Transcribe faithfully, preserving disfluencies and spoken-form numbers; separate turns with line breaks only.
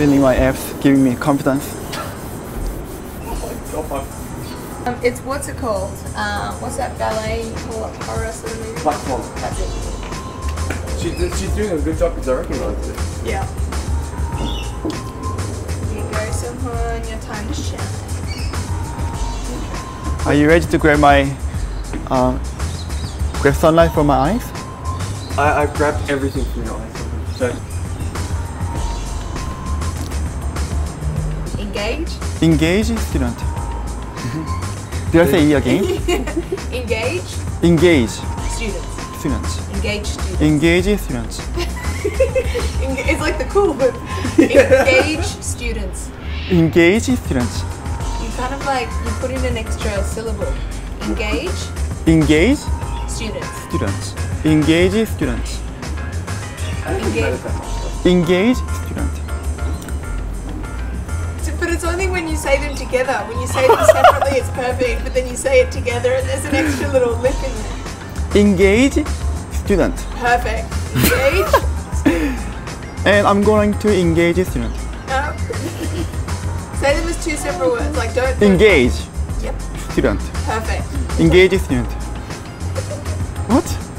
Feeling my abs, giving me confidence.
Um, it's, what's it called? Um, what's that ballet called? Horror sort of movie?
Black Swan.
That's it.
She, she's doing a good job because I recognise it.
Yeah. Here you go, Sunghoon, your time to shine.
Are you ready to grab my uh, grab sunlight from my eyes?
I, I've grabbed everything from your eyes. So.
Engage.
Engage student. Did I say E again?
Engage.
Engage
Students.
students.
Engage students.
Engage students.
Enga- it's like the cool whip. Engage students.
Engage students.
You kind of like, you put in an extra syllable. Engage
Engage
students.
students. Engage students.
Engage.
Engage student.
But it's only when you say them together. When you say them separately, it's perfect. But then you say it together, and there's an extra little lip in there.
Engage student.
Perfect. Engage.
And I'm going to engage student.
No. Say them as two separate words. Like don't. don't
Engage
Yep.
student.
Perfect.
Engage student. What?